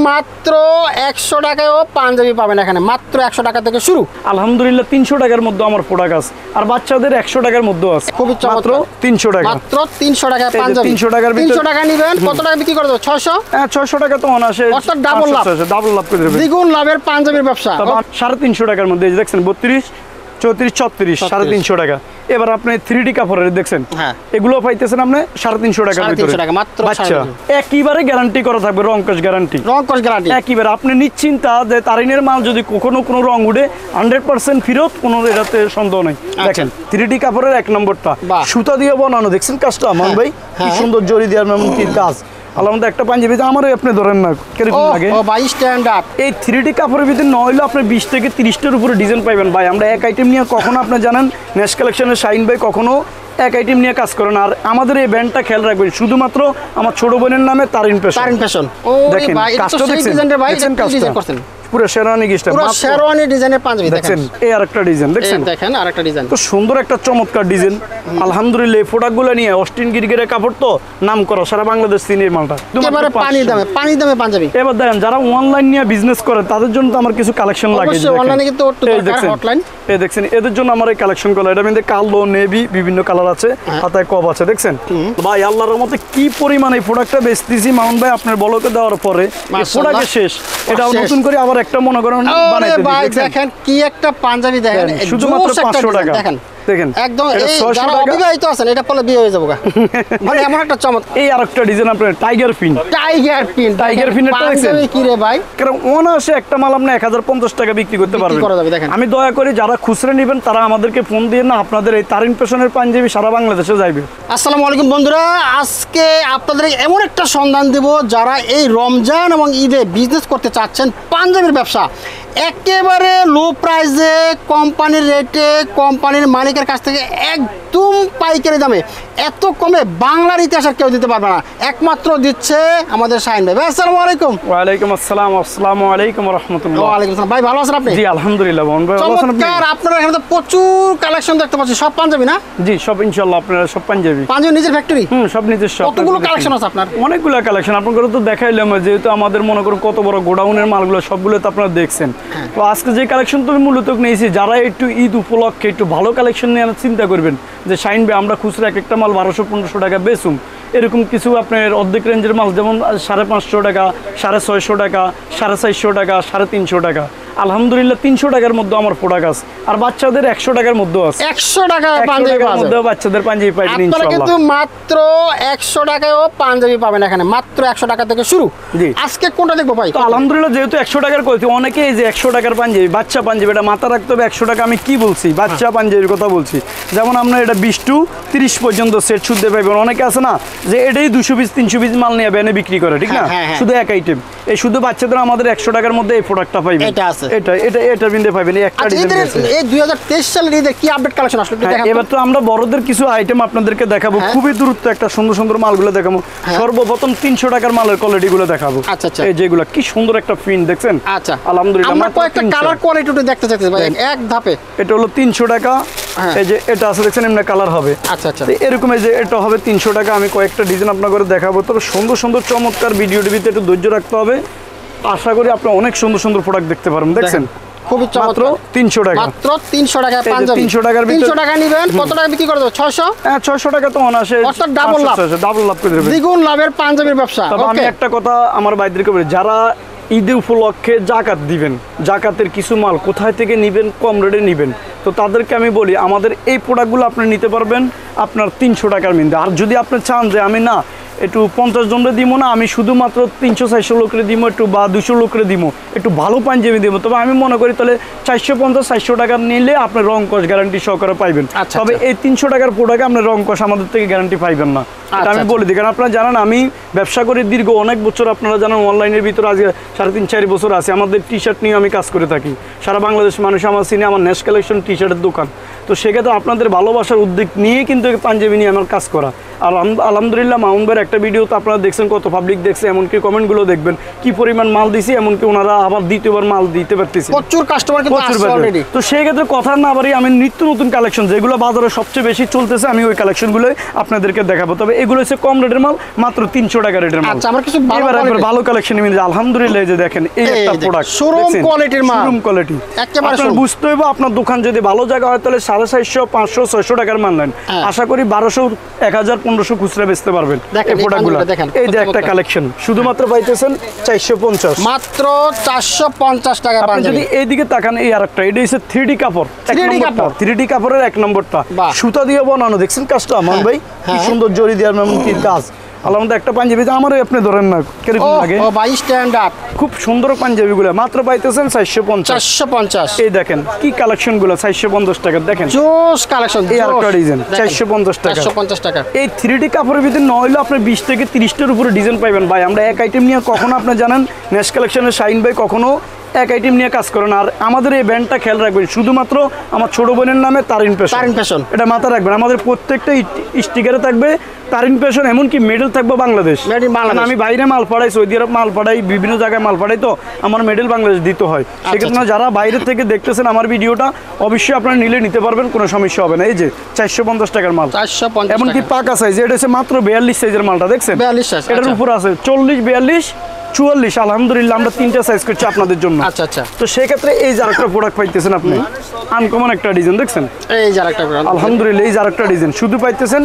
মাত্র 100 টাকায় পাঞ্জাবি পাবেন এখানে, মাত্র 100 টাকা থেকে শুরু। আলহামদুলিল্লাহ 300 টাকার মধ্যে আমার প্রোডাক্ট আছে, আর বাচ্চাদের 100 টাকার মধ্যেও আছে। খুবই মাত্র 300 টাকা, মাত্র 300 টাকায় পাঞ্জাবি। 300 টাকার ভিতরে 300 টাকা নেবেন, কত টাকা বিক্রি করে দেব? 600। হ্যাঁ 600 টাকা তো অনাসে, অর্থাৎ ডাবল লাভ, ডাবল লাভ করে দেবেন। দ্বিগুণ লাভের পাঞ্জাবির ব্যবসা। 350 টাকার মধ্যে দেখছেন 32, 34, 36, 350 টাকা। এবার আপনি 3D কাপড়ের দেখছেন, হ্যাঁ এগুলো পাইতেছেন আপনি 350 টাকার ভিতরে। 350 টাকা মাত্র। বাচ্চা একেবারে গ্যারান্টি করা থাকবে, রং কস গ্যারান্টি, রং কস গ্যারান্টি একেবারে। আপনি নিশ্চিন্তা যে তারিনের মাল যদি কখনো কোনো রং উঠে 100% ফেরত, কোনো এটাতে সন্দেহ নাই। দেখেন 3D কাপড়ের 1 নম্বরটা সুতা দিয়ে বানানো, দেখছেন কাজটা আমান ভাই কি সুন্দর জরি দেওয়ার এমন কি কাজ। আলাদা একটা পাঞ্জাবি আমারও আপনি ধরেন না কিরকম লাগে, ও ভাই স্ট্যান্ডার্ড। এই 3D কাপড়ের ভিতরে নইলে আপনি 20 থেকে 30টার উপরে ডিজাইন পাইবেন ভাই। আমরা এক আইটেম নিয়ে কখনো, আপনি জানেন নেক্সট কালেকশনের শাইন ভাই কখনো এক আইটেম নিয়ে কাজ করেন। আর আমাদের এই ব্র্যান্ডটা খেয়াল রাখবেন শুধুমাত্র আমার ছোট বোনের নামে তারিন ফ্যাশন। দেখেন কাজটা দেখছেন, কাজটা করছেন পুরো শেরওয়ানি গিস্টার, পুরো শেরওয়ানি ডিজাইনের পাঞ্জাবি দেখেন। এই আরেকটা ডিজাইন দেখছেন, দেখেন আরেকটা ডিজাইন, তো সুন্দর একটা চমৎকার ডিজাইন। আলহামদুলিল্লাহ এই প্রোডাক্টগুলো নিয়ে অস্টিন গিরগিরের কাপড় তো নাম করা, সারা বাংলাদেশ সিনের মালটা একেবারে পানি দামে পাঞ্জাবি। এবার দেখেন যারা অনলাইন নিয়ে বিজনেস করে তাদের জন্য তো আমার কিছু কালেকশন লাগে। অনলাইনে কিন্তু হটলাইন এই দেখছেন, এদের জন্য আমার এই কালেকশন করা, এটা মধ্যে কালো নেভি বিভিন্ন কালার আছে, হাতায় কপ আছে দেখছেন ভাই। আল্লাহর রহমতে কি পরিমাণ এই প্রোডাক্টটা বেচতেছি মামুন ভাই, আপনার বলকে দেওয়ার পরে প্রোডাক্ট শেষ। এটা নতুন করে আবার একটা মনে করেন বানাইতে দিই। দেখেন কি একটা পাঞ্জাবি, দেখেন শুধুমাত্র 500 টাকা। দেখেন একদম যারা অবিবাহিত আছেন এটা পরে বিয়ে হয়ে যাবে মানে এমন একটা চমৎকার। এই আরেকটা ডিজাইন আপনার টাইগার পিন এর দেখছেন কি রে ভাই, কারণ অনায়াসে একটা মাল আপনি 1050 টাকা বিক্রি করতে পারবেন। আমি দয়া করে যারা খুচরা নেবেন তারা আমাদেরকে ফোন দিয়ে না, আপনাদের এই তারিন ফ্যাশনের পাঞ্জাবি সারা বাংলাদেশে যাবে। আসসালামু আলাইকুম বন্ধুরা, আজকে আপনাদের এমন একটা সন্ধান দেব যারা এই রমজান এবং ঈদে বিজনেস করতে চাচ্ছেন, পাঞ্জাবির ব্যবসা একেবারে লো প্রাইসে, কোম্পানির রেটে, কোম্পানির মালিকের কাছ থেকে একদম পাইকারি দামে, এত কমে বাংলার ইতিহাসের কেউ দিতে পারবে না, একমাত্র দিচ্ছে আমাদের শাহিন ভাই। আসসালামু আলাইকুম। ওয়ালাইকুম আসসালাম। আসসালামু আলাইকুম ওয়া রাহমাতুল্লাহ। ওয়া আলাইকুম আসসালাম। ভাই ভালো আছেন আপনি? জি আলহামদুলিল্লাহ। ভালো আছেন আপনি? চমৎকার, আপনারা এখানে তো প্রচুর কালেকশন দেখতে পাচ্ছি, সব পাঞ্জাবি না? জি সব ইনশাআল্লাহ, আপনারা সব পাঞ্জাবি। পাঞ্জাবি নিজের ফ্যাক্টরি? সব নিজের সব। কতগুলো কালেকশন আছে আপনার? অনেকগুলো কালেকশন আপনাদের তো দেখাইলাম, যেহেতু আমাদের মনে করুন কত বড় গোডাউনের মালগুলো সবগুলো তো আপনারা দেখছেন। তো আজকে যে কালেকশন তো মূলত নিয়েছি, যারা একটু ঈদ উপলক্ষে একটু ভালো কালেকশন নিয়ে চিন্তা করবেন যে শাইন ভাই আমরা খুচরা একটা মাল 1200-1500 টাকা বেচুম, এরকম কিছু আপনার অর্ধেক রেঞ্জের মাল যেমন 550 টাকা, 650 টাকা, 450 টাকা, 350 টাকা। আলহামদুলিল্লাহ 300 টাকার মধ্যে আমার প্রোডাক্ট আছে, আর বাচ্চাদের 100 টাকার মধ্যে আছে। 100 টাকা পাঞ্জাবি পাওয়া যায়, বাচ্চাদের পাঞ্জাবি পাইবেন ইনশাআল্লাহ। আপনারা কিন্তু মাত্র 100 টাকায় পাঞ্জাবি পাবেন এখানে, মাত্র 100 টাকা থেকে শুরু। জি আজকে কোনটা দেখবো ভাই? তো আলহামদুলিল্লাহ যেহেতু 100 টাকার কইছি, অনেকে এই যে 100 টাকার পাঞ্জাবি, বাচ্চা পাঞ্জাবি, এটা মাথা রাখতে হবে। 100 টাকা আমি কি বলছি, বাচ্চা পাঞ্জাবির কথা বলছি। যেমন আপনার এটা 20 to 30 পর্যন্ত সেট শুদ্ধে পাইবেন। অনেকে আছে না যে এটাই 200 পিস 300 পিস মাল নিয়ে ব্যানে বিক্রি করে, ঠিক না? শুধু এক আইটেম, এই শুধু বাচ্চাদের আমাদের 100 টাকার মধ্যে এই প্রোডাক্টটা পাইবেন। এটা আছে, এটা বিন্দে পাইবেন। এই একটা ডিজাইন আছে। এই 2023 সালের ঈদে কি আপডেট কালেকশন আসলে একটু দেখাবো। এবার তো আমরা বড়দের কিছু আইটেম আপনাদেরকে দেখাবো, খুবই দ্রুত একটা সুন্দর সুন্দর মালগুলো দেখাবো। সর্বপ্রথম 300 টাকার মালের কোয়ালিটি গুলো দেখাবো। আচ্ছা আচ্ছা, এই যেগুলো কি সুন্দর একটা প্রিন্ট দেখছেন। আচ্ছা আলহামদুলিল্লাহ আমরা কয়েকটা কালার কোয়ালিটি দেখতে চাইতেছি ভাই এক ধাপে। এটা হলো 300 টাকা। এই যে এটা আছে দেখছেন, এমনি কালার হবে। আচ্ছা আচ্ছা, এরকম এই যে এটা হবে 300 টাকা। আমি কয়েকটা ডিজাইন আপনাদের দেখাবো, তবে সুন্দর সুন্দর চমৎকার ভিডিও টিভিতে একটু ধৈর্য রাখতে হবে। আশা করি আপনি অনেক সুন্দর সুন্দর প্রোডাক্ট দেখতে পারবেন। দেখছেন খুবই মাত্র 300 টাকা, মাত্র 300 টাকা পাঞ্জাবি। 300 টাকার ভিতরে 300 টাকা নেবেন, কত টাকা বিক্রি করে দেব? 600। হ্যাঁ 600 টাকা তো অনাসে, অর্থাৎ ডাবল লাভ, ডাবল লাভ করে দেবেন, দ্বিগুণ লাভের পাঞ্জাবির ব্যবসা। তবে আমি একটা কথা আমার ভাইদেরকে বলি, যারা ঈদ উপলক্ষে জাকাত দিবেন, জাকাতের কিছু মাল কোথায় থেকে নেবেন, কম রেটে নেবেন, তো তাদেরকে আমি বলি আমাদের এই প্রোডাক্টগুলো আপনি নিতে পারবেন আপনার 300 টাকার মধ্যে। আর যদি আপনি চান যে আমি না একটু 50 জনরে দিব না, আমি শুধুমাত্র 300-400 লোকরে দিব একটু, বা 200 লোকরে দিব, একটু ভালো পাঞ্জাবি দিব, তবে আমি মনে করি তাহলে 450-400 টাকা নিলে আপনি রং কস গ্যারান্টি সহকারে পাইবেন। তবে এই 300 টাকার প্রোডাক্টে আপনি রং কস আমাদের থেকে গ্যারান্টি পাইবেন না, এটা আমি বলে দিই। কারণ আপনারা জানেন আমি ব্যবসা করি দীর্ঘ অনেক বছর, আপনারা জানেন অনলাইনের ভিতরে আজকে 3.5-4 বছর আছে। আমাদের টি শার্ট নিয়ে আমি কাজ করে থাকি, সারা বাংলাদেশ মানুষ আমার চিনে, আমার নেক্সট কালেকশন টি শার্টের দোকান। তো সেক্ষেত্রে আপনাদের ভালোবাসার উদ্যোগ নিয়ে কিন্তু পাঞ্জাবি নিয়ে আমার কাজ করা। আলহামদুলিল্লাহ মামুন ভাইয়ের একটা ভিডিও তো আপনারা দেখছেন, কত পাবলিক দেখছে, এমনকি কমেন্টগুলো দেখবেন কি পরিমাণ মাল দিছি, এমনকি ওনারা আবার দ্বিতীয়বার মাল দিতে পারতেছে, প্রচুর কাস্টমার কিন্তু আসছে অলরেডি। তো সেই ক্ষেত্রে কথা না বাড়ি আমি নিত্য নতুন কালেকশন যেগুলো বাজারে সবচেয়ে বেশি চলতেছে আমি ওই কালেকশনগুলো আপনাদেরকে দেখাবো। তবে এগুলো হচ্ছে কম রেটের মাল, মাত্র 300 টাকা রেটের মাল। আচ্ছা, আমরা কিছু ভালো কালেকশন নিয়ে আলহামদুলিল্লাহ। এই যে দেখেন এই একটা প্রোডাক্ট শোরুম কোয়ালিটির মাল, শোরুম কোয়ালিটি একেবারে। আপনার বুঝতে হবে আপনার দোকান যদি ভালো জায়গা হয় তাহলে 450, 500, 600 টাকার মাল নেন, আশা করি 1200, 1000, 1500 খুচরা বেচতে পারবেন এই প্রোডাক্টগুলো। এই যে একটা কালেকশন শুধুমাত্র পাইতেছেন 450, মাত্র 450 টাকা। আপনি যদি এইদিকে তাকান, এই আরেকটা, এটা হচ্ছে 3D কাপড়, 3D কাপড়ের 1 নম্বরটা সুতা দিয়ে বানানো, দেখছেন কাজটা মান ভাই কি সুন্দর জরি দেওয়ার কি কাজ। আলহামদুলিল্লাহ একটা পাঞ্জাবি আমারই আপনি ধরেন না কিরকম লাগে, ও ভাই স্ট্যান্ডার্ড খুব সুন্দর পাঞ্জাবিগুলো মাত্র পাইতেছেন 450। এই দেখেন কি কালেকশনগুলো 450 টাকা। দেখেন জোস কালেকশন, এই আরেকটা ডিজাইন 450 টাকা। 450 টাকা। এই 3D কাপড়ের ভিতরে নইলে আপনি 20 থেকে 30টার উপরে ডিজাইন পাইবেন ভাই। আমরা এক আইটেম নিয়ে কখনো আপনি জানেন নেক্সট কালেকশনের শাইন ভাই কখনো এক আইটেম নিয়ে কাজ করেন। আর আমাদের এই ব্র্যান্ডটা খেয়াল রাখবেন, শুধুমাত্র আমার ছোট বোনের নামে তারিন ফ্যাশন, এটা মাথা রাখবেন। আমাদের প্রত্যেকটা স্টিকারে থাকবে তারিন ফ্যাশন, এমনকি মেডেল থাকবে বাংলাদেশ। আমি বাইরে মাল পাঠাই, সৌদি আরব মাল পাঠাই, বিভিন্ন জায়গায় মাল পাঠাই, তো আমার মেডেল বাংলাদেশ দিতে হয়। সেক্ষেত্রে যারা বাইরে থেকে দেখতেছেন আমার ভিডিওটা, অবশ্যই আপনারা নিতে পারবেন, কোনো সমস্যা হবে না। এই যে 450 টাকার মাল, এমনকি পাকা সাইজ, এটা হচ্ছে মাত্র 42 সাইজের মালটা, দেখছেন এটার উপর আছে 40, 42, 44। আলহামদুলিল্লাহ আমরা 3টা সাইজ করছি আপনাদের জন্য। আচ্ছা আচ্ছা। তো সেই ক্ষেত্রে এই যে আরেকটা প্রোডাক্ট পাইতেছেন আপনি, আনকমন একটা ডিজাইন, দেখছেন এই যে আরেকটা, আলহামদুলিল্লাহ এই যে আরেকটা ডিজাইন শুধু পাইতেছেন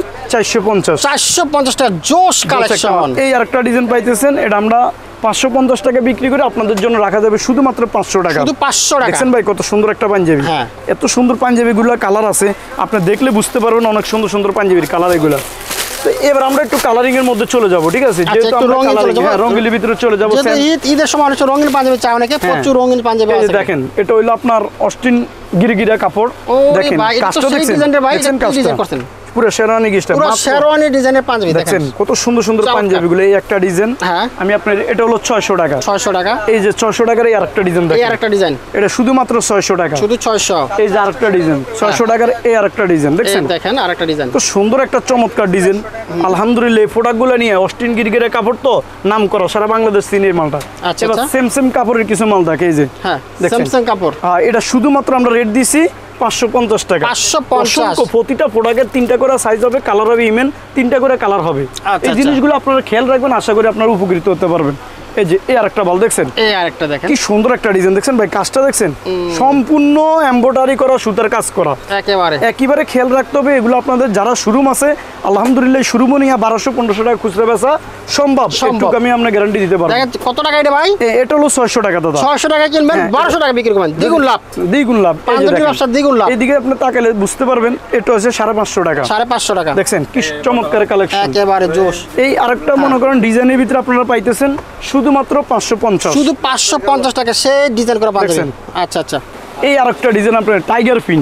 450 টাকা, জোশ কালেকশন। এই আরেকটা ডিজাইন পাইতেছেন, এটা আমরা 550 টাকা বিক্রি করে আপনাদের জন্য রাখা যাবে শুধুমাত্র 500 টাকা। শুধু 500 টাকা। দেখছেন ভাই কত সুন্দর একটা পাঞ্জাবি, এত সুন্দর পাঞ্জাবিগুলোর কালার আছে, আপনি দেখলে বুঝতে পারবেন অনেক সুন্দর সুন্দর পাঞ্জাবির কালার এগুলো। তো এবার আমরা একটু কালারিং এর মধ্যে চলে যাব, ঠিক আছে? যেহেতু আমরা রঙিনের ভিতরে চলে যাব, ঈদের সময় অনেক রঙিন পাঞ্জাবি চাই অনেকে, প্রচুর রঙিন পাঞ্জাবি আছে। দেখেন এটা হইলো আপনার অস্টিন গিরগিরা কাপড়, দেখেন কাজটা দেখছেন কাজটা পুরো শেরওয়ানি গিস্টার, পুরো শেরওয়ানি ডিজাইনের পাঞ্জাবি দেখেন কত সুন্দর সুন্দর পাঞ্জাবিগুলো। এই একটা ডিজাইন আমি আপনার, এটা হলো 600 টাকা। 600 টাকা। এই যে 600 টাকার এই আরেকটা ডিজাইন দেখেন, এই আরেকটা ডিজাইন, এটা শুধুমাত্র 600 টাকা, শুধু 600। এই যে আরেকটা ডিজাইন 600 টাকার এই আরেকটা ডিজাইন, দেখছেন দেখেন আরেকটা ডিজাইন, তো সুন্দর একটা চমৎকার ডিজাইন। আলহামদুলিল্লাহ এই প্রোডাক্টগুলো নিয়ে অস্টিন গিরগিরা কাপড় তো নাম করা, সারা বাংলাদেশ চিনের মালটা। এবার সেম কাপড়ের কিছু মাল থাকে, এই যে সেম কাপড়, এটা শুধুমাত্র আমরা রেট দিছি 550 টাকা। 550। প্রতিটা প্রোডাক্টের 3টা করে সাইজ হবে, কালার হবে ইমেন, 3টা করে কালার হবে। এই জিনিসগুলো আপনারা খেয়াল রাখবেন, আশা করি আপনারা উপকৃত হতে পারবেন। এই যে এই আরেকটা বল দেখছেন, এই আরেকটা দেখেন কি সুন্দর একটা ডিজাইন, দেখছেন ভাই কাজটা দেখছেন, সম্পূর্ণ এমব্রয়ডারি করা, সুতার কাজ করা, একেবারে খেয়াল রাখতে হবে। এগুলো আপনাদের যারা শোরুম আছে, আলহামদুলিল্লাহ শোরুমও নিয়ে 1200-1500 টাকা খুচরা বেচা সম্ভব, একটু আমি আপনাকে গ্যারান্টি দিতে পারবো। কত টাকা এটা ভাই? এটা হলো 600 টাকা দাদা। 600 টাকা কিনবেন, 1200 টাকা বিক্রি করবেন, দ্বিগুণ লাভ, দ্বিগুণ লাভ। পাঞ্জাবি ব্যবসা দ্বিগুণ লাভ। এদিকে আপনি তাকালে বুঝতে পারবেন, এটা হচ্ছে 550 টাকা। 550 টাকা, দেখছেন কি চমৎকার কালেকশন, একেবারে জোশ। এই আরেকটা মনে করেন ডিজাইনের ভিতরে আপনারা পাইতেছেন শুধুমাত্র 550, শুধু 550 টাকা সে ডিজাইন করা পাচ্ছেন। আচ্ছা আচ্ছা। এই আরেকটা ডিজাইন আপনার টাইগার পিন,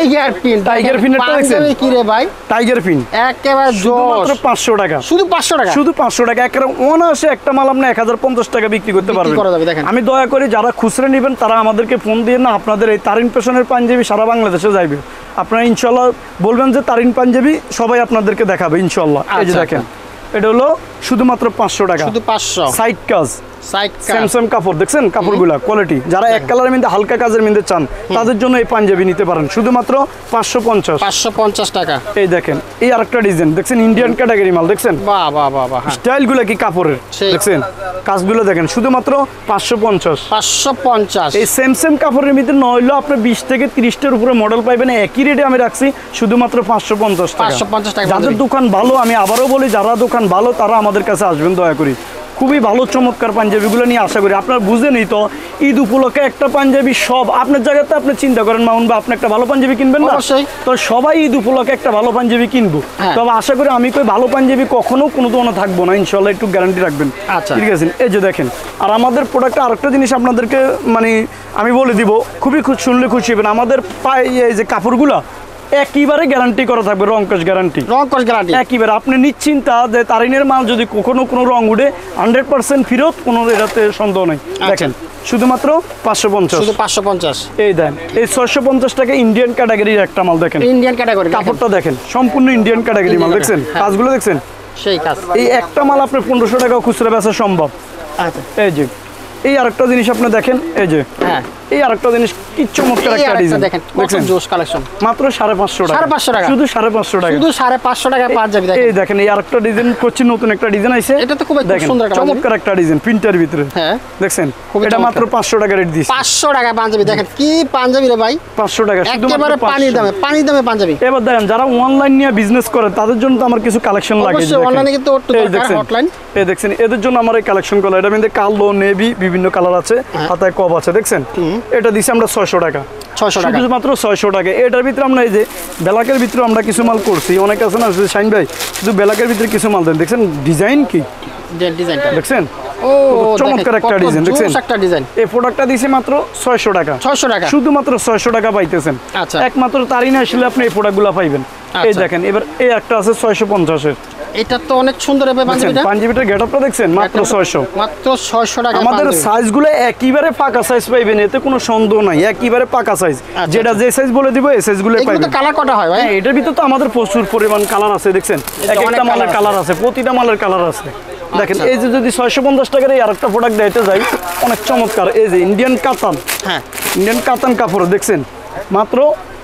টাইগার পিনটা দেখছেন কি রে ভাই? টাইগার পিন একেবারে জোশ, 500 টাকা, শুধু 500 টাকা, শুধু 500 টাকা। একেবারে অনায়াসে একটা মাল আপনি 1050 টাকা বিক্রি করতে পারবেন। আমি দয়া করে যারা খুচরা নেবেন তারা আমাদেরকে ফোন দিয়ে না, আপনাদের এই তারিন ফ্যাশনের পাঞ্জাবি সারা বাংলাদেশে যাবে, আপনারা ইনশাআল্লাহ বলবেন যে তারিন পাঞ্জাবি, সবাই আপনাদেরকে দেখাবে ইনশাআল্লাহ। এই যে দেখেন এটা হলো শুধুমাত্র 500 টাকা, শুধু 500। সাইড কাজ, স্যামসাং কাপড়, দেখছেন কাপড়গুলা কোয়ালিটি, যারা এক কালারের মধ্যে হালকা কাজের মধ্যে চান তাদের জন্য এই পাঞ্জাবি নিতে পারেন শুধুমাত্র 550 টাকা। এই দেখেন এই আরেকটা ডিজাইন দেখছেন, ইন্ডিয়ান ক্যাটাগরি মাল, দেখছেন বাহ বাহ বাহ, স্টাইলগুলো কি কাপড়ের, দেখছেন কাজগুলো দেখেন, শুধুমাত্র 550। এই সেম কাপড়ের মধ্যে নইলেও আপনি 20 থেকে 30টার উপরে মডেল পাইবেন, একই রেটে আমি রাখছি শুধুমাত্র 550 টাকা। যাদের দোকান ভালো, আমি আবারও বলি যারা দোকান ভালো তারা আমাদের কাছে আসবেন দয়া করি। খুবই ভালো চমৎকার পাঞ্জাবিগুলো নিয়ে আশা করি আপনারা বুঝেনই তো, ঈদ উপলক্ষে একটা পাঞ্জাবি সব আপনার জায়গাতে আপনি চিন্তা করেন মামুন বা আপনি একটা ভালো পাঞ্জাবি কিনবেন না, তো সবাই ঈদ উপলক্ষে একটা ভালো পাঞ্জাবি কিনবো। তবে আশা করি আমি কই ভালো পাঞ্জাবি কখনো কোনো দোকানে থাকবো না, ইনশাল্লাহ একটু গ্যারান্টি রাখবেন, ঠিক আছে? এই যে দেখেন, আর আমাদের প্রোডাক্টে আরেকটা জিনিস আপনাদেরকে মানে আমি বলে দিব, খুবই শুনলে খুশি হবেন, আমাদের এই যে কাপড়গুলা একেবারে গ্যারান্টি করা থাকবে, রংকশ গ্যারান্টি, একেবারে আপনি নিশ্চিন্তা যে তারিনের মাল যদি কখনো কোনো রং উঠে 100% ফেরত, কোনো এটাতে সন্দেহ নেই। দেখেন শুধুমাত্র 550। এই দেন এই 650 টাকা ইন্ডিয়ান ক্যাটাগরির একটা মাল, দেখেন ইন্ডিয়ান ক্যাটাগরি, কাপড়টা দেখেন সম্পূর্ণ ইন্ডিয়ান ক্যাটাগরি মাল, দেখছেন কাজগুলো দেখছেন সেই কাজ। এই একটা মাল আপনি 1500 টাকা খুচরা বেচা সম্ভব। আচ্ছা, এই যে এই আরেকটা জিনিস আপনি দেখেন, এই যে হ্যাঁ এই আরেকটা জিনিস কি চমৎকার একটা ডিজাইন দেখেন, কত জোশ কালেকশন। মাত্র 550 টাকা, 550 টাকা, শুধু 550 টাকা, শুধু 550 টাকা পাঞ্জাবি। দেখেন এই দেখেন এই আরেকটা ডিজাইন করছি, নতুন একটা ডিজাইন আইছে, এটা তো খুব সুন্দর একটা চমৎকার একটা ডিজাইন প্রিন্টের ভিতরে। হ্যাঁ দেখছেন, খুবই এটা মাত্র 500 টাকা রেট দিছি। 500 টাকা পাঞ্জাবি। দেখেন কি পাঞ্জাবি রে ভাই, 500 টাকা শুধু একেবারে পানির দামে, পানির দামে পাঞ্জাবি। এবার দেখেন যারা অনলাইন নিয়ে বিজনেস করে তাদের জন্য তো আমার কিছু কালেকশন লাগে। অবশ্যই অনলাইনে কিন্তু একটু দরকার, হটলাইন। এই দেখছেন এদের জন্য আমার এই কালেকশন গুলো, এটা মধ্যে কালো, নেভি, বিভিন্ন কালার আছে, হাতায় কপ আছে। দেখছেন এটা দিছি আমরা 600 টাকা, 600 টাকা, শুধু মাত্র 600 টাকা। এটার ভিতরে আমরা এই যে বেলাকের ভিতরে আমরা কিছু মাল করছি, অনেক আছে না শাইন ভাই, শুধু বেলাকের ভিতরে কিছু মাল দেন। দেখছেন ডিজাইন কি, ডিজাইনটা দেখছেন ও চমৎকার একটা ডিজাইন। দেখছেন একটা ডিজাইন। এই প্রোডাক্টটা দিছি মাত্র 600 টাকা, 600 টাকা, শুধুমাত্র 600 টাকা পাইতেছেন। আচ্ছা, একমাত্র তারই না আসলে আপনি এই প্রোডাক্টগুলো পাইবেন। এই দেখেন এবার এই একটা আছে 650 এর, এটা তো অনেক সুন্দর হবে পাঞ্জাবিটা। পাঞ্জাবিটার গেটআপটা দেখছেন, মাত্র 600, মাত্র 600 টাকা। আমাদের সাইজগুলো একেবারে পাকা সাইজ পাইবেন, এতে কোনো সন্দেহ নাই, একেবারে পাকা সাইজ। যেটা যে সাইজ বলে দিব এই সাইজগুলো পাইবেন। এগুলো তো কালার কটা হয় ভাই? এটার ভিতরে তো আমাদের প্রচুর পরিমাণ কালার আছে। দেখছেন এক একটা মালের কালার আছে, প্রতিটা মালের কালার আছে। দেখেন এই যে যদি 650 টাকার এই আরেকটা প্রোডাক্ট দিতে যাই, অনেক চমৎকার। এই যে ইন্ডিয়ান কাতান, হ্যাঁ ইন্ডিয়ান কাতান কাপড় দেখছেন, মাত্র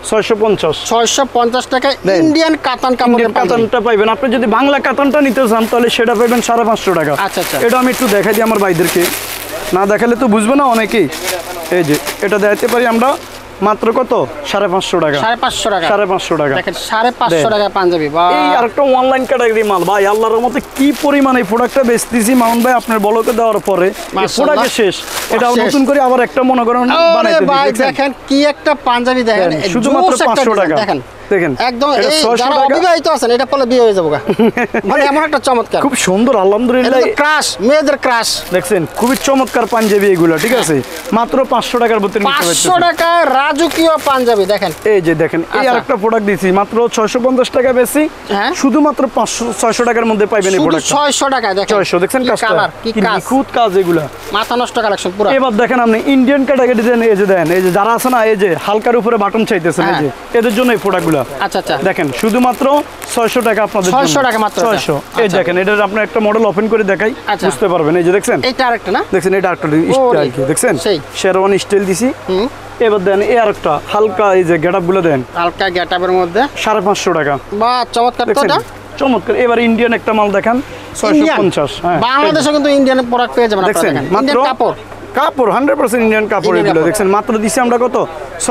650 টাকা ইন্ডিয়ান কাতান কাপড়ের কাতানটা পাইবেন। আপনি যদি বাংলা কাতানটা নিতে চান তাহলে সেটা পাইবেন 550 টাকা। আচ্ছা আচ্ছা, এটা আমি একটু দেখাই দিই আমার ভাইদেরকে, না দেখালে তো বুঝবে না অনেকেই। এই যে এটা দেখাতে পারি আমরা মাত্র কত, 550 টাকা, 550 টাকা, 550 টাকা। দেখেন 550 টাকা পাঞ্জাবি। বা এই আরেকটা অনলাইন ক্যাটাগরি মাল ভাই, আল্লাহর রহমতে কি পরিমাণ এই প্রোডাক্টটা বেচতেছি মামুন ভাই, আপনার বলকে দেওয়ার পরে প্রোডাক্ট শেষ। এটা নতুন করে আবার একটা মনে করেন বানাইতে দিই। দেখেন কি একটা পাঞ্জাবি, দেখেন শুধুমাত্র 500 টাকা। দেখেন দেখেন একদম যারা অবিবাহিত আছেন এটা পরে বিয়ে হয়ে যাবো মানে এমন একটা চমৎকার, খুব সুন্দর, আলহামদুলিল্লাহ ক্রাশ, মেয়েদের ক্রাশ। দেখছেন খুবই চমৎকার পাঞ্জাবি এগুলো, ঠিক আছে মাত্র 500 টাকার ভিতরে নিতে পারছেন। 500 টাকা রাজকীয় পাঞ্জাবি। দেখেন এই যে দেখেন এই আরেকটা প্রোডাক্ট দিয়েছি মাত্র 650 টাকা বেশি, শুধুমাত্র 600 টাকার মধ্যে পাইবেন এই প্রোডাক্ট। 600 টাকা দেখেন, 600 দেখছেন কাজটা কি নিখুঁত কাজ, এগুলা মাথা নষ্ট কালেকশন পুরো। এবার দেখেন আপনি ইন্ডিয়ান ক্যাটাগরি দেন, এই যে দেন, এই যে যারা আছে না এই যে হালকার উপরে বাটন চাইতেছেন, এই যে এদের জন্য এই প্রোডাক্টগুলো। আচ্ছা আচ্ছা, দেখেন শুধুমাত্র 600 টাকা আপনাদের জন্য, 600 টাকা মাত্র 600। এই দেখেন এটার আপনি একটা মডেল ওপেন করে দেখাই, বুঝতে পারবেন। এই যে দেখছেন এটা আরেকটা না, দেখছেন এটা আরেকটা স্টাইল, দেখছেন শেরওয়ানি স্টাইল দিছি। এবার দেন এই আরেকটা হালকা, এই যে গেটআপগুলো দেন হালকা গেটআপের মধ্যে 550 টাকা। বাহ চমৎকার তো এটা, চমৎকার। এবার ইন্ডিয়ান একটা মাল দেখান 650। হ্যাঁ বাংলাদেশে কিন্তু ইন্ডিয়ান প্রোডাক্ট পেয়ে যাবেন আপনারা। দেখেন মাত্র কাপড়, কাপড় 100% ইন্ডিয়ান কাপড় এগুলো। দেখছেন মাত্র দিছি আমরা কত,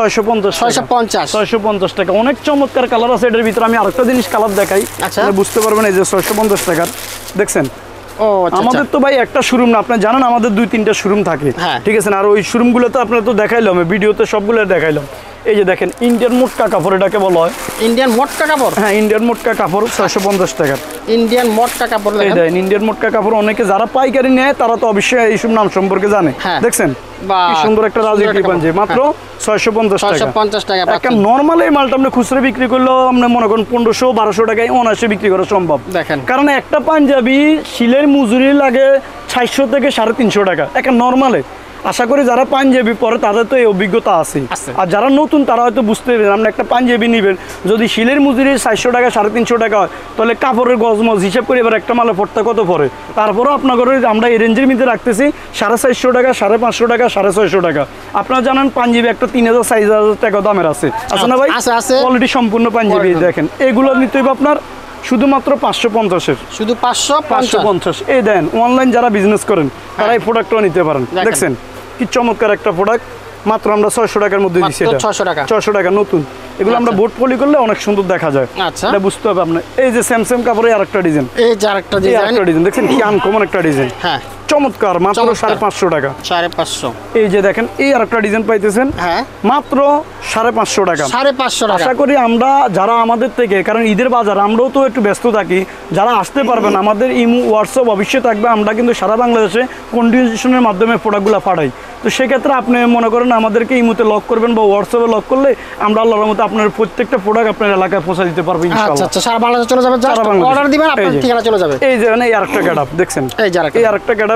650 টাকা। অনেক চমৎকার কালার আছে এটার ভিতরে। আমি আরেকটা জিনিস কালার দেখাই, বুঝতে পারবেন। এই যে 650 টাকার দেখছেন। আমাদের তো ভাই একটা শোরুম না, আপনারা জানেন আমাদের 2-3টা শোরুম থাকে, ঠিক আছে। আর ওই শোরুমগুলো তো আপনারা তো দেখাইলাম ভিডিওতে, সবগুলো দেখাইলাম। এই যে দেখেন ইন্ডিয়ান মোটকা কাপড় এটাকে বলা হয়। ইন্ডিয়ান মোটকা কাপড়, হ্যাঁ ইন্ডিয়ান মোটকা কাপড় 650 টাকার। ইন্ডিয়ান মোটকা কাপড়, এই দেখেন ইন্ডিয়ান মোটকা কাপড়। অনেকে যারা পাইকারি নেয় তারা তো অবশ্যই এইসব নাম সম্পর্কে জানে। দেখছেন কি সুন্দর একটা রাজকীয় পাঞ্জাবি, মাত্র 650 টাকা। একটা নরমাল এই মালটা আপনি খুচরা বিক্রি করলেও আপনি মনে করেন 1500-1200 টাকায় অনায়াসে বিক্রি করা সম্ভব। দেখেন কারণ একটা পাঞ্জাবি শিলের মজুরি লাগে 600 থেকে 350 টাকা একটা নরমালে। আশা করি যারা পাঞ্জাবি পরে তাদের তো এই অভিজ্ঞতা আছে, আর যারা নতুন তারা হয়তো বুঝতে পারবেন। আপনি একটা পাঞ্জাবি নেবেন, যদি শিলের মজুরি 400 টাকা 350 টাকা হয়, তাহলে কাপড়ের গজমজ হিসাব করে এবার একটা মালে পড়তে কত পড়ে। তারপরেও আপনার আমরা এই রেঞ্জের মধ্যে রাখতেছি 450 টাকা, 550 টাকা, 650 টাকা। আপনারা জানেন পাঞ্জাবি একটা 3000-4000 টাকা দামের আছে না ভাই? কোয়ালিটি সম্পূর্ণ পাঞ্জাবি। দেখেন এগুলো নিতে হবে আপনার শুধুমাত্র 550-এর, শুধু 550। এই দেন অনলাইন যারা বিজনেস করেন তারা এই প্রোডাক্টটা নিতে পারেন। দেখছেন কি চমৎকার একটা প্রোডাক্ট, মাত্র আমরা 600 টাকার মধ্যে দিচ্ছি। এটা 600 টাকা নতুন। এগুলো আমরা বোর্ড পলি করলে অনেক সুন্দর দেখা যায়, এটা বুঝতে হবে আপনার। এই যে স্যামসাং কাপড়ে আরেকটা ডিজাইন, এই যে আরেকটা ডিজাইন দেখছেন কি আনকমন একটা ডিজাইন, হ্যাঁ চমৎকার, মাত্র 550 টাকা। 550। এই যে দেখেন এই আরেকটা ডিজাইন পাইতেছেন, হ্যাঁ মাত্র 550 টাকা। 550 টাকা। আশা করি আমরা যারা আমাদের থেকে, কারণ ঈদের বাজার আমরাও তো একটু ব্যস্ত থাকি, যারা আসতে পারবেন আমাদের ইমো হোয়াটসঅ্যাপ অবশ্যই থাকবে। আমরা কিন্তু সারা বাংলাদেশে কন্ডিশনের মাধ্যমে প্রোডাক্টগুলো পাঠাই। তো সেক্ষেত্রে আপনি মনে করেন আমাদেরকে ইমোতে লক করবেন বা হোয়াটসঅ্যাপে লক করলে আমরা আল্লাহর রহমতে আপনার প্রত্যেকটা প্রোডাক্ট আপনার এলাকায় পৌঁছে দিতে পারবো ইনশাআল্লাহ। আচ্ছা সারা বাংলাদেশে চলে যাবে, জাস্ট অর্ডার দিবেন আপনার ঠিকানা চলে যাবে। এই যে এই আরেকটা গেটআপ দেখছেন, এই আরেকটা গেটআপ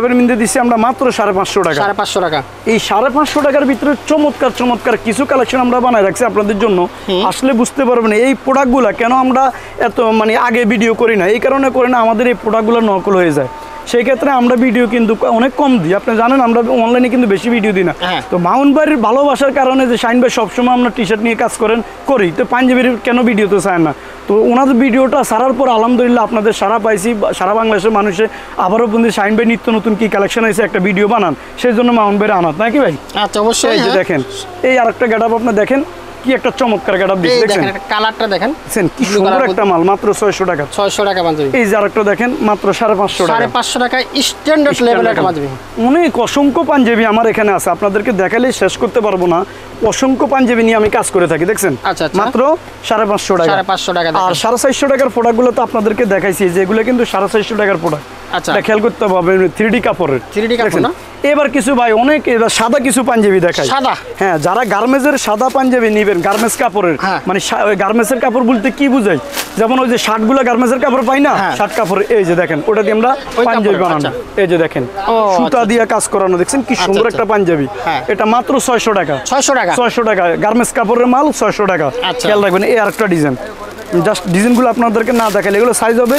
গেটাবের মধ্যে দিচ্ছি আমরা মাত্র 550 টাকা। 550 টাকা। এই 550 টাকার ভিতরে চমৎকার চমৎকার কিছু কালেকশন আমরা বানায় রাখছি আপনাদের জন্য। আসলে বুঝতে পারবেন এই প্রোডাক্টগুলো কেন আমরা এত মানে আগে ভিডিও করি না, এই কারণে করি না আমাদের এই প্রোডাক্টগুলো নকল হয়ে যায়। সেই ক্ষেত্রে আমরা ভিডিও কিন্তু অনেক কম দিই, আপনি জানেন আমরা অনলাইনে কিন্তু বেশি ভিডিও দিই না। তো মাউন্ট ভাইয়ের ভালোবাসার কারণে যে শাহিন ভাই সবসময় আমরা টি শার্ট নিয়ে কাজ করি, তো পাঞ্জাবির কেন ভিডিও তো চায় না। তো ওনাদের ভিডিওটা সারার পর আলহামদুলিল্লাহ আপনাদের সারা পাইছি, সারা বাংলাদেশের মানুষে আবারও বন্ধু শাহিন ভাই নিত্য নতুন কি কালেকশন আছে একটা ভিডিও বানান, সেই জন্য মাউন্ট ভাইয়ের আনাত নাকি ভাই? আচ্ছা অবশ্যই। এই যে দেখেন এই আরেকটা গেটআপ আপনি দেখেন, কি একটা চমৎকার গেটআপ দিয়েছে, দেখেন কালারটা দেখেন কি সুন্দর একটা মাল, মাত্র 600 টাকা। 600 টাকা পাঞ্জাবি। এই যে আরেকটা দেখেন মাত্র 550 টাকা। 550 টাকা স্ট্যান্ডার্ড লেভেলের একটা পাঞ্জাবি। অনেক অসংখ্য পাঞ্জাবি আমার এখানে আছে, আপনাদেরকে দেখালে শেষ করতে পারবো না। অসংখ্য পাঞ্জাবি নিয়ে আমি কাজ করে থাকি, দেখছেন মাত্র 550 টাকা। 550 টাকা। আর 450 টাকার প্রোডাক্টগুলো তো আপনাদেরকে দেখাইছি, যেগুলো কিন্তু 450 টাকার প্রোডাক্ট। আচ্ছা খেয়াল করতে হবে 3D কাপড়ের। 3D কাপড় না? এবার কিছু ভাই অনেক এবার সাদা কিছু পাঞ্জাবি দেখায়। সাদা? হ্যাঁ, যারা গার্মেন্টসের সাদা পাঞ্জাবি নেবেন, গার্মেন্টস কাপড়ের, মানে গার্মেন্টসের কাপড় বলতে কি বুঝাই, যেমন ওই যে শার্টগুলো গার্মেন্টসের কাপড় পাই না, শার্ট কাপড়, এই যে দেখেন ওটা দিয়ে আমরা পাঞ্জাবি বানানো। এই যে দেখেন সুতা দিয়ে কাজ করানো, দেখছেন কি সুন্দর একটা পাঞ্জাবি। এটা মাত্র 600 টাকা। 600 টাকা? 600 টাকা। গার্মেন্টস কাপড়ের মাল 600 টাকা। খেয়াল রাখবেন এই আরেকটা ডিজাইন, জাস্ট ডিজাইনগুলো আপনাদেরকে না দেখালে, এগুলো সাইজ হবে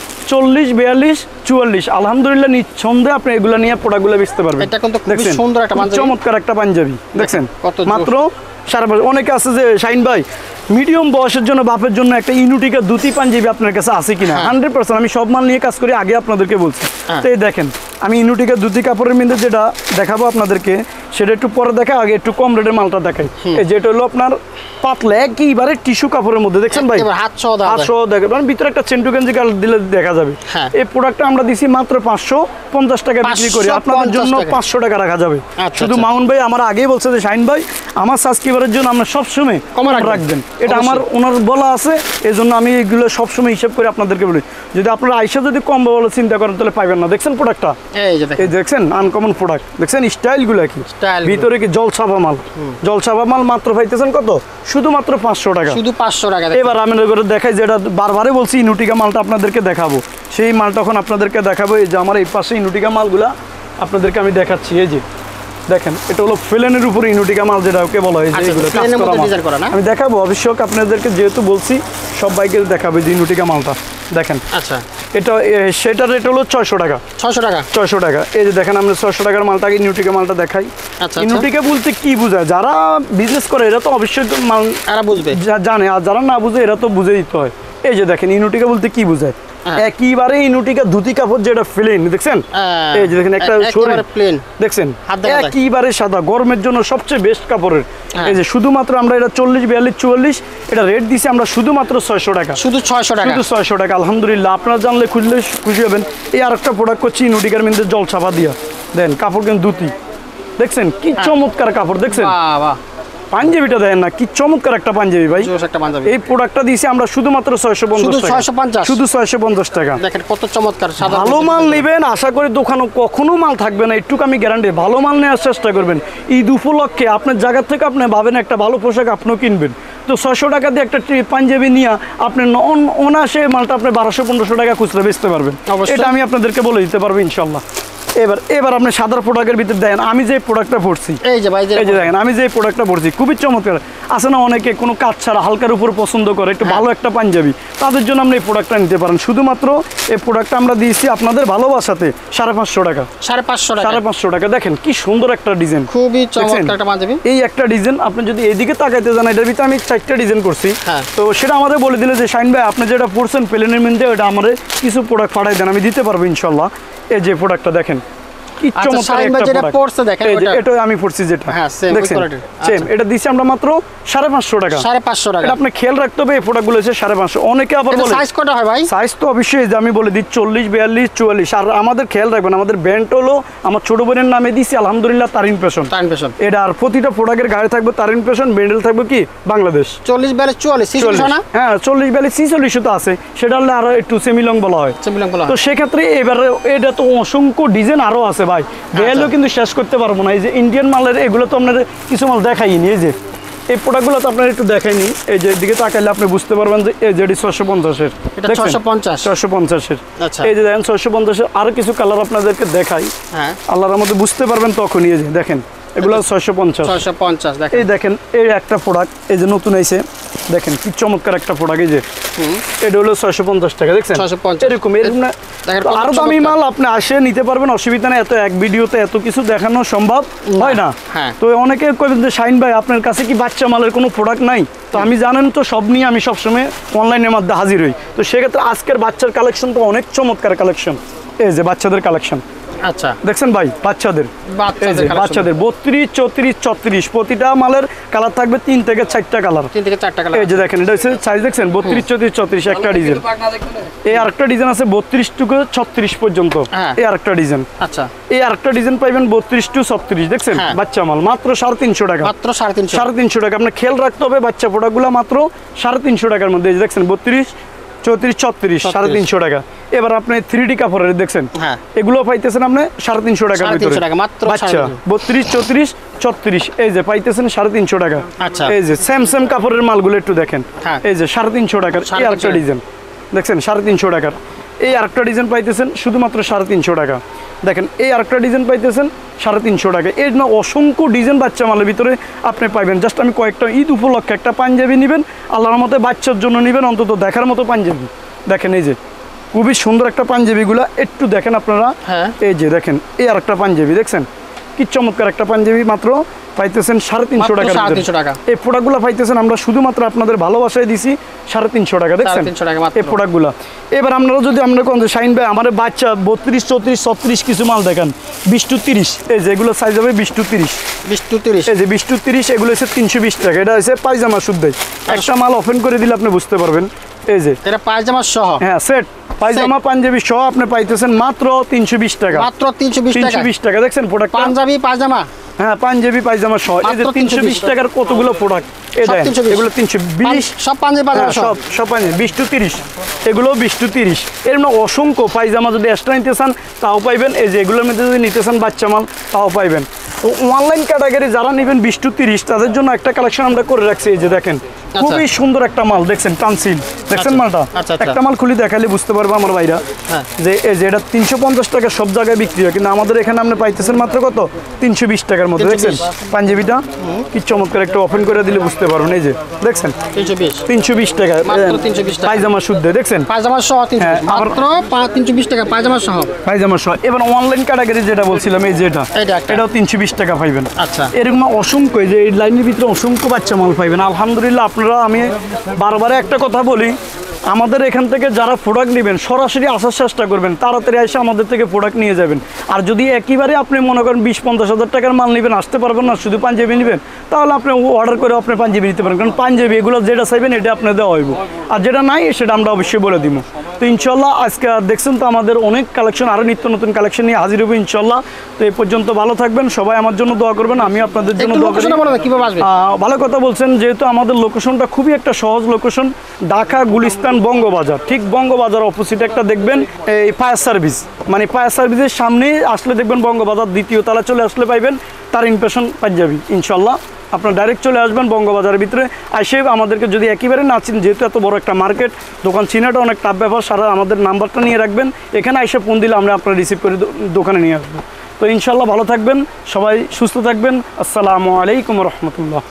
40, 42, 44। আলহামদুলিল্লাহ নিঃসন্দেহে আপনি এগুলো নিয়ে প্রোডাক্টগুলো বেচতে পারবেন। এটা কিন্তু খুব সুন্দর একটা পাঞ্জাবি, চমৎকার একটা পাঞ্জাবি, দেখছেন মাত্র 550। অনেকে আছে যে শাহিন ভাই মিডিয়াম বয়সের জন্য বাপের জন্য একটা ইনুটিকা দুটি পাঞ্জাবি আপনার কাছে আছে কিনা? 100% আমি সব মাল নিয়ে কাজ করি, আগে আপনাদেরকে বলছি। তো এই দেখেন আমি ইনুটিকা দুটি কাপড়ের মধ্যে যেটা দেখাবো আপনাদেরকে, সেটা একটু পরে দেখা, আগে একটু কম রেটের মালটা দেখাই। এই যেটা হলো আপনার পাতলা একেবারে টিস্যু কাপড়ের মধ্যে, দেখছেন ভাই হাত সহ দেখেন, মানে ভিতরে একটা চেন্টু গেঞ্জি দিলে দেখা যাবে। এই প্রোডাক্টটা আমরা দিছি মাত্র 550 টাকা বিক্রি করি, আপনাদের জন্য 500 টাকা রাখা যাবে। শুধু মাউন্ট ভাই আমার আগেই বলছে যে শাহিন ভাই আমার সাবস্ক্রাইবারের জন্য আমরা সবসময় কম রাখবেন, এটা আমার ওনার বলা আছে, এই জন্য আমি এগুলো সবসময় হিসাব করে আপনাদেরকে বলি। যদি আপনারা আইসা যদি কম বলে চিন্তা করেন তাহলে পাইবেন না। দেখছেন প্রোডাক্টটা, এই দেখছেন আনকমন প্রোডাক্ট, দেখছেন স্টাইলগুলো কি, ভিতরে কি জলছাপা মাল, জলছাপা মাল মাত্র পাইতেছেন কত? শুধুমাত্র 500 টাকা। শুধু 500 টাকা। এবার আমি দেখাই, যেটা বারবারে বলছি ইনুটিকা মালটা আপনাদেরকে দেখাবো, সেই মালটা এখন আপনাদেরকে দেখাবো। এই যে আমার এই পাশে ইনুটিকা মালগুলা আপনাদেরকে আমি দেখাচ্ছি। এই যে দেখেন এটা হলো ফেলেনের উপরে ইনুটিকা মাল, যেটা ওকে বলা হয় যে এগুলো কাজ করা মাল। আমি দেখাবো অবশ্যই আপনাদেরকে, যেহেতু বলছি সব বাইকে দেখাবো যে ইনুটিকা মালটা দেখেন। আচ্ছা এটা সেটার রেট হলো 600 টাকা। 600 টাকা? 600 টাকা। এই যে দেখেন আমরা 600 টাকার মালটাকে ইনুটিকা মালটা দেখাই। ইনুটিকা বলতে কি বোঝায়, যারা বিজনেস করে এরা তো অবশ্যই মাল এরা বুঝবে, জানে, আর যারা না বুঝে এরা তো বুঝে দিতে হয়। এই যে দেখেন ইনুটিকা বলতে কি বোঝায়, একেবারে ইনুটিকা ধুতি কাপড়, যেটা প্লেন, দেখছেন এই যে দেখেন একটা প্লেন, দেখছেন একেবারে সাদা, গরমের জন্য সবচেয়ে বেস্ট কাপড়ের। এই যে শুধুমাত্র আমরা এটা 40, 42, 44 এটা রেট দিছি আমরা শুধুমাত্র 600 টাকা। শুধু 600 টাকা? শুধু 600 টাকা। আলহামদুলিল্লাহ, আপনারা জানলে খুঁজলে খুশি হবেন। এই আরেকটা প্রোডাক্ট করছি ইনুটিকার মধ্যে জলছাপা দিয়া, দেন কাপড় কিন্তু ধুতি, দেখছেন কি চমৎকার কাপড়, দেখছেন পাঞ্জাবিটা দেখেন না কি চমৎকার একটা পাঞ্জাবি ভাই। এই প্রোডাক্টটা দিয়েছি আমরা শুধুমাত্র 650 টাকা। শুধু 650 টাকা। দেখেন কত চমৎকার। ভালো মাল নেবেন, আশা করি দোকানে কখনো মাল থাকবে না, একটু আমি গ্যারান্টি। ভালো মাল নেওয়ার চেষ্টা করবেন, ঈদ উপলক্ষে আপনার জায়গা থেকে আপনি ভাবেন একটা ভালো পোশাক আপনিও কিনবেন, তো 600 টাকা দিয়ে একটা পাঞ্জাবি নিয়ে আপনি অনায়াসে মালটা আপনি 1200-1500 টাকা খুচরা বেচতে পারবেন। এটা আমি আপনাদেরকে বলে দিতে পারবো ইনশাল্লাহ। এবার আপনি সাদা প্রোডাক্টের ভিতরে দেখেন আমি যে প্রোডাক্টটা পড়ছি, এই যে ভাই এই যে দেখেন আমি যে প্রোডাক্টটা পড়ছি খুবই চমৎকার। আছে না অনেকে কোনো কাজ ছাড়া হালকার উপর পছন্দ করে, একটু ভালো একটা পাঞ্জাবি, তাদের জন্য আপনি এই প্রোডাক্টটা নিতে পারেন। শুধুমাত্র এই প্রোডাক্টটা আমরা দিয়েছি আপনাদের ভালোবাসাতে 550 টাকা। 550 টাকা। দেখেন কি সুন্দর একটা ডিজাইন, খুবই চমৎকার একটা পাঞ্জাবি। এই একটা ডিজাইন আপনি যদি এদিকে তাকাইতে যান, এটার ভিতরে আমি 4টা ডিজাইন করছি, তো সেটা আমাদের বলে দিলে যে শাহিন ভাই আপনি যেটা পড়ছেন প্লেনের মধ্যে, ওটা আমাদের কিছু প্রোডাক্ট পাঠাই দেন, আমি দিতে পারবো ইনশাল্লাহ। এই যে প্রোডাক্টটা দেখেন কি চমৎকার একটা প্রোডাক্ট, এটা আমি পড়ছি যেটা দেখছেন সেম, এটা দিছি আমরা মাত্র 550 টাকা। 550 টাকা। আপনি খেয়াল রাখতে হবে এই প্রোডাক্টগুলো হচ্ছে 550। অনেকে আবার বলে সাইজ কত হয় ভাই? সাইজ তো অবশ্যই যে আমি বলে দিই 40, 42, 44। আর আমাদের খেয়াল রাখবেন আমাদের ব্র্যান্ড হলো আমার ছোট বোনের নামে দিছি আলহামদুলিল্লাহ তারিন ফ্যাশন। এটা আর প্রতিটা প্রোডাক্টের গায়ে থাকবে তারিন ফ্যাশন, ব্র্যান্ডেল থাকবে কি বাংলাদেশ। 40, 42, 44 না? হ্যাঁ 40, 42, 46 তো আছে, সেটা হলে আরো একটু সেমিলং বলা হয়। তো সেক্ষেত্রে এবারে এটা তো অসংখ্য ডিজাইন আরো আছে ভাই, কিন্তু শেষ করতে পারবো না। এই যে ইন্ডিয়ান মালের এগুলো তো আপনাদের কিছু মাল দেখাইনি, এই যে এই প্রোডাক্টগুলো তো আপনারা একটু দেখাইনি, এই যে দিকে তাকাইলে আপনি বুঝতে পারবেন যে এই যে 650-এর, এটা 650 650-এর। আচ্ছা, এই যে দেখেন 650-এর আরো কিছু কালার আপনাদেরকে দেখাই, হ্যাঁ আল্লাহর মধ্যে বুঝতে পারবেন তখনই। এই যে দেখেন এগুলো 650 দেখেন। এই দেখেন এই একটা প্রোডাক্ট, এই যে নতুন আইছে, দেখেন কি চমৎকার একটা প্রোডাক্ট। এই যে এটা হলো 650 টাকা, দেখছেন 650 এরকম এরকম না, আরো দামি মাল আপনি আসে নিতে পারবেন, অসুবিধা নেই। এত এক ভিডিওতে এত কিছু দেখানো সম্ভব হয় না। তো অনেকে কইবেন যে শাহিন ভাই আপনার কাছে কি বাচ্চা মালের কোনো প্রোডাক্ট নাই? তো আমি জানেন তো সব নিয়ে আমি সবসময় অনলাইনের মধ্যে হাজির হই। তো সেক্ষেত্রে আজকের বাচ্চার কালেকশন তো অনেক চমৎকার কালেকশন। এই যে বাচ্চাদের কালেকশন, আচ্ছা দেখছেন ভাই বাচ্চাদের 32, 34, 34 প্রতিটা মালের কালার থাকবে 3 থেকে 4টা কালার। এই যে দেখেন এটা হচ্ছে সাইজ, দেখছেন 32, 34, 34 একটা ডিজাইন। এই আরেকটা ডিজাইন আছে 32 থেকে 36 পর্যন্ত। এই আরেকটা ডিজাইন, আচ্ছা এই আরেকটা ডিজাইন পাইবেন 32 to 36, দেখছেন বাচ্চা মাল মাত্র 350 টাকা, মাত্র 350 টাকা। আপনার খেয়াল রাখতে হবে বাচ্চা প্রোডাক্টগুলো মাত্র 350 টাকার মধ্যে। এই যে দেখছেন 32, 34, 34 350 টাকা। এবার আপনি 3D কাপড়ের দেখছেন, এগুলো পাইতেছেন আপনি 350 টাকার ভিতরে বাচ্চা 32, 34, 34 এই যে পাইতেছেন 350 টাকা। এই যে সেম কাপড়ের মালগুলো একটু দেখেন, এই যে 350 টাকার এই আরেকটা ডিজাইন দেখছেন 350 টাকার। এই আরেকটা ডিজাইন পাইতেছেন শুধুমাত্র 350 টাকা। দেখেন এই আরেকটা ডিজাইন পাইতেছেন 350 টাকা। এর না অসংখ্য ডিজাইন বাচ্চা মালের ভিতরে আপনি পাইবেন। জাস্ট আমি কয়েকটা ঈদ উপলক্ষে একটা পাঞ্জাবি নেবেন, আল্লাহর মতে বাচ্চার জন্য নেবেন, অন্তত দেখার মতো পাঞ্জাবি। দেখেন এই যে খুবই সুন্দর একটা পাঞ্জাবিগুলা একটু দেখেন আপনারা। এই যে দেখেন এই আরেকটা পাঞ্জাবি দেখছেন কি চমৎকার একটা পাঞ্জাবি, মাত্র পাইতেছেন 350 টাকা। এই প্রোডাক্টগুলো পাইতেছেন আমরা শুধুমাত্র আপনাদের ভালোবাসায় দিছি 350 টাকা, দেখছেন এই প্রোডাক্টগুলো। এবার আপনারা যদি আমরা কোন শাহিন ভাই আমার বাচ্চা 32, 34, 36 কিছু মাল দেখেন 20 to 30, এই যে এগুলো সাইজ হবে 20 to 30, এই যে 20 to 30 এগুলো হচ্ছে 320 টাকা। এটা হচ্ছে পায়জামা শুদ্ধ, একটা মাল ওপেন করে দিলে আপনি বুঝতে পারবেন। এই যে এটা পায়জামা সহ, হ্যাঁ সেট পায়জামা পাঞ্জাবি সহ আপনি পাইতেছেন মাত্র 320 টাকা, মাত্র 320 টাকা। দেখছেন প্রোডাক্ট পাঞ্জাবি পায়জামা, হ্যাঁ পাঞ্জাবি পায়জামা সহ। এই যে 320 টাকার কতগুলো প্রোডাক্ট, এই দেখেন এগুলো 320 সব পাঞ্জাবি পায়জামা সব পাঞ্জাবি 20 to 30, এগুলো 20 to 30। এর মানে অসংখ্য পায়জামা যদি এক্সট্রা নিতে চান তাও পাইবেন। এই যে এগুলোর মধ্যে যদি নিতে চান বাচ্চা মাল তাও পাইবেন। অনলাইন ক্যাটাগরি যারা নেবেন 20 to 30 তাদের জন্য একটা কালেকশন আমরা করে রাখছি। এই যে দেখেন খুবই সুন্দর একটা মাল দেখছেন টানসিল, দেখছেন মালটা একটা মাল খুলে দেখালে বুঝতে পারবো আমার ভাইরা যে এই যে এটা 350 টাকা সব জায়গায় বিক্রি হয়, কিন্তু আমাদের এখানে আপনি পাইতেছেন মাত্র কত 320 টাকার মধ্যে। দেখছেন পাঞ্জাবিটা কি চমৎকার, একটা ওপেন করে দিলে বুঝতে পারবেন। এই যে দেখছেন 320 টাকা পায়জামা শুদ্ধ, দেখছেন পায়জামা সহ 320 টাকা পায়জামা সহ। এবার অনলাইন ক্যাটাগরি যেটা বলছিলাম এই যে এটাও 320 টাকা পাইবেন। আচ্ছা এরকম অসংখ্য, যে এই লাইনের ভিতরে অসংখ্য বাচ্চা মাল পাইবেন আলহামদুলিল্লাহ। আপনারা আমি বারবার একটা কথা বলি, আমাদের এখান থেকে যারা প্রোডাক্ট নেবেন সরাসরি আসার চেষ্টা করবেন, তাড়াতাড়ি এসে আমাদের থেকে প্রোডাক্ট নিয়ে যাবেন। আর যদি একেবারে আপনি মনে করেন 20-50 হাজার টাকার মাল নেবেন, আসতে পারবেন না, শুধু পাঞ্জাবি নেবেন, তাহলে আপনি অর্ডার করে আপনি পাঞ্জাবি নিতে পারেন, কারণ পাঞ্জাবি এগুলো যেটা চাইবেন এটা আপনার দেওয়া হইব, আর যেটা নাই সেটা আমরা অবশ্যই বলে দিব। তো ইনশাল্লাহ আজকে দেখছেন তো আমাদের অনেক কালেকশন, আরও নিত্য নতুন কালেকশন নিয়ে হাজির হবো ইনশাল্লাহ। তো এই পর্যন্ত ভালো থাকবেন, সবাই আমার জন্য দোয়া করবেন, আমি আপনাদের জন্য দোয়া করি। ভালো কথা বলছেন, যেহেতু আমাদের লোকেশনটা খুবই একটা সহজ লোকেশন, ঢাকা গুলিস্তান বঙ্গবাজার, ঠিক বঙ্গবাজার অপোজিট একটা দেখবেন এই ফায়ার সার্ভিস, মানে ফায়ার সার্ভিসের সামনে আসলে দেখবেন বঙ্গবাজার দ্বিতীয় তলা চলে আসলে পাইবেন তার ইমপ্রেশন পাঞ্জাবি। ইনশাল্লাহ আপনার ডাইরেক্ট চলে আসবেন বঙ্গবাজারের ভিতরে, আসে আমাদেরকে যদি একেবারে না চিন, যেহেতু এত বড় একটা মার্কেট, দোকান চিনাটা অনেক টাফ ব্যাপার, সারা আমাদের নাম্বারটা নিয়ে রাখবেন, এখানে এসে ফোন দিলে আমরা আপনার রিসিভ করে দোকানে নিয়ে আসবো। তো ইনশাল্লাহ ভালো থাকবেন, সবাই সুস্থ থাকবেন। আসসালামু আলাইকুম রহমতুল্লাহ।